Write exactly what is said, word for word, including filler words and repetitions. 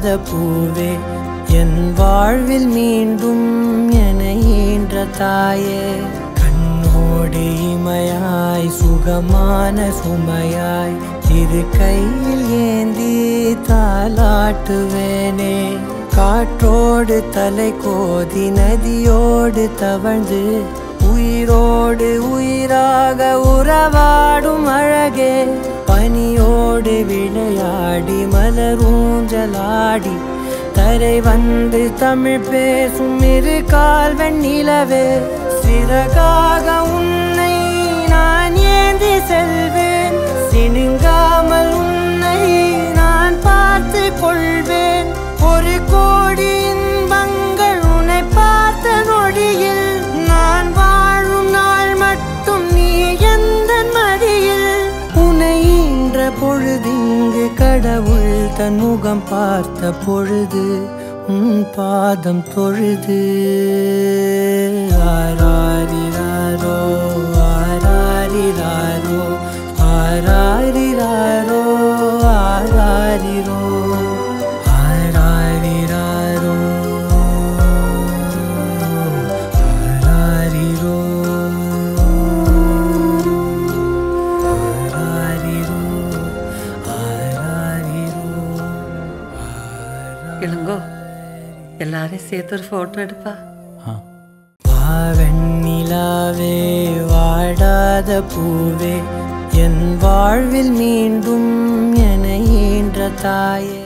வாடாத பூவே என் வாழ்வில் மீண்டும் என ஈன்ற தாயே கண்ணோடு இமையாய் சுகமான சுமையாய் இரு கையில் ஏந்தி தாலாட்டுவேனே காற்றோடு தலை கோதி நதியோடு தவழ்ந்து உயிரோடு உயிராக உறவாடும் அழகே பனியோடு விளையாடி மலரூஞ்சலாடி தரை வந்து தமிழ் பேசும் இரு கால் வெண்ணிலவே சிறகாக உன்னை நான் ஏந்தி செல்வேன் சினுங்காமல் உன்னை நான் பார்த்து கொள்வேன் ஒரு கோடி இன்பங்கள் உன்னை பார்த்த நொடியில் நான் வாழும் நாள் மட்டும் நீ எந்த மடியில் உன்னை ஈன்ற பொழுதிங்கு கடவுள் தன் முகம் பார்த்த பொழுது உன் பாதம் தொழுது ஆராரிராரோ ஆராரிராரோ ஆராரிராரோ ஆராரிரோ ஆராரிராரோ ஆராரிரோ ஆராரிரோ ஆராரிரோ இளங்கோ எல்லாரையும் சேர்த்து ஒரு போட்டோ எடுப்பா வாவெண்ணிலாவே வாடாத பூவே என் வாழ்வில் மீண்டும் என ஈன்ற தாயே